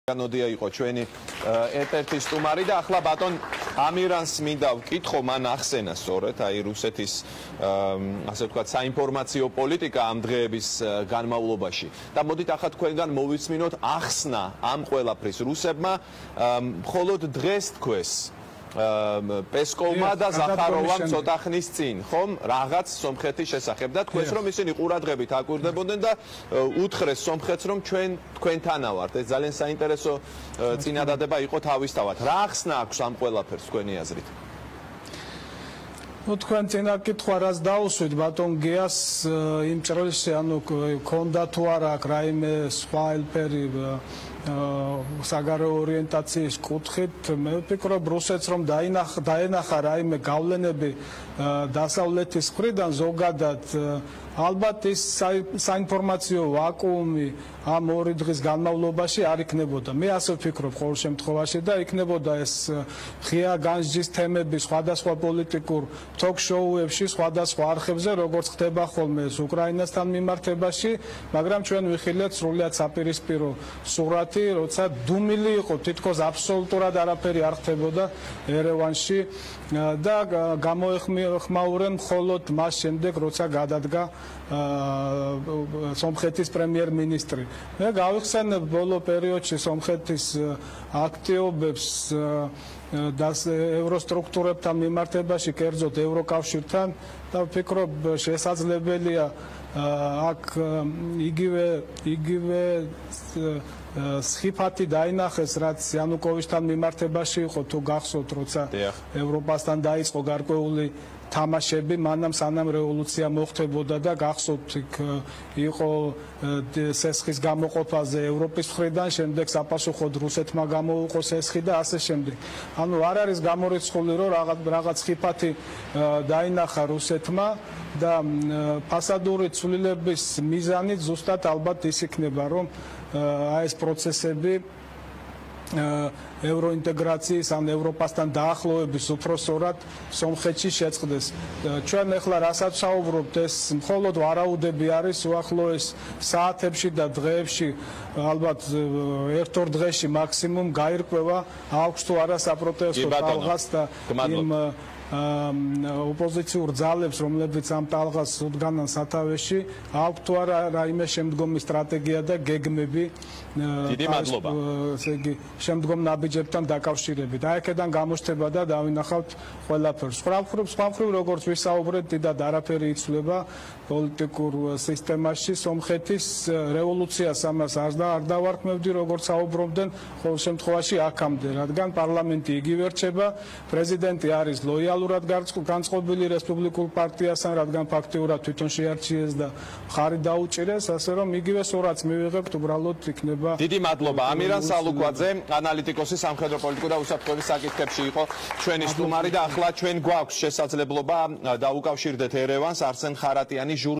განოდია იყო ჩვენი ერთ-ერთი სტუმარი და ახლა ბატონ ამირანს მინდა ვკითხო, მან ახსენა სწორედ აი რუსეთის ასე ვთქვათ საინფორმაციო პოლიტიკა ამ დღეების განმავლობაში და მოდით ახლა თქვენგან მოვიცმინოთ ახსნა ამ ყველაფრის რუსებმა მხოლოდ დღეს თქვეს პესკოვმა და ზახაროვამ ცოტა ხნის წინ, ხომ, რაღაც სომხეთის შესახებ და თქვენს რომ ისინი ყურადღებით აკვირდებოდნენ და უთხრეს სომხეთს რომ თქვენთანა ვართ. ეს ძალიან საინტერესო წინადადება იყო თავისთავად. რა ახსნა აქვს ამ ყველაფერს თქვენი აზრით? Ну, თქვენ წინა კითხვა რას დაუსვით ბატონ გიას იმ ჭრილში, ანუ ქონდა თუ არა აქ რაიმე სხვა ელფერი საგარეო ორიენტაციის კუთხით, მე ვფიქრობ რუსეთს რომ დაენახა რაიმე გავლენები დასავლეთის მხრიდან ზოგადად ალბათ ის საინფორმაციო ვაკუუმი ამ ორი დღის განმავლობაში არ იქნებოდა. მე ასე ვფიქრობ ყოველ შემთხვევაში და იქნებოდა ეს ღია განსჯის თემები სხვადასხვა პოლიტიკურ თოქ-შოუებში, სხვადასხვა არხებზე, როგორც ხდება ხოლმე უკრაინასთან მიმართებაში, მაგრამ ჩვენ ვიხილეთ სრულიად საპირისპირო სურათი, როცა დუმილი იყო, თითქოს აბსოლუტურად არაფერი არ ხდებოდა ერევანში და გამოეხმაურენ მხოლოდ მას შემდეგ, როცა გადადგა სომხეთის პრემიერ-მინისტრი. მე გავიხსენებ ბოლო პერიოდში სომხეთის აქტიობებს და ევროსტრუქტურებთან მიმართებაში, კერძოდ ევროკავშირთან და ვფიქრობ შესაძლებელია აქ იგივე სხიფათი დაინახეს, რაც იანუკოვიჩთან მიმართებაში იყო, თუ გახსოვთ, როცა ევროპასთან დაიწყო გარკვეული თამაშები, მანამ სანამ რევოლუცია მოხდებოდა და გახსოვთ, იყო სესხის გამოყოფაზე ევროპის მხრიდან, შემდეგ საპასუხოდ რუსეთმა გამოუყო სესხი და ასე შემდეგ. ანუ არ არის გამორიცხული, რომ რაღაც სხიფათი დაინახა რუსეთმა და ფასადური ცვლილების მიზანი ზუსტად ალბათ ის იქნება, რომ ეს პროცესები ევროინტეგრაციის ან ევროპასთან დაახლოების უფროსწორად სომხეთში შეწყდეს. ჩვენ ახლა რასაც საუბრობთ, ეს მხოლოდ ვარაუდები არის, უახლოეს საათებში და დღეებში, ალბათ ერთ-ორ დღეში მაქსიმუმ გაირკვევა აქვს თუ არა საპროტესტო ტალღას და იმ ოპოზიციურ ძალებს, რომლებიც ამ ტალღას უდგანან სათავეში, აქვს თუ არა რაიმე შემდგომი სტრატეგია და გეგმები დიდი მადლობა. ესე იგი შემდგომ ნაბიჯებთან დაკავშირებით. აი აქედან გამოჩნდება და დავინახავთ ყველაფერს. სხვა მხრივ როგორც ვისაუბრეთ, დიდად არაფერი იცვლება პოლიტიკურ სისტემაში. სომხეთის რევოლუციას ამას არ დავარქმევდი, როგორც საუბრობდნენ, ყოველ შემთხვევაში აქამდე, რადგან პარლამენტი იგივე რჩება, პრეზიდენტი არის ლოიალურად განწყობილი რესპუბლიკურ პარტიასთან, რადგან ფაქტიურად თვითონ შეარჩიეს და მხარი დაუჭირეს, ასე რომ იგივე სურათს მივიღებთ, უბრალოდ იქნება. დიდი მადლობა ამირან სალუკვაძე, ანალიტიკოსი სამხედრო პოლიტიკურ და უსაფრთხოების საკითხებში იყო ჩვენი სტუმარი და ახლა ჩვენ გვაქვს შესაძლებლობა დაუკავშირდეთ ერევანს, არსენ ხარატიანი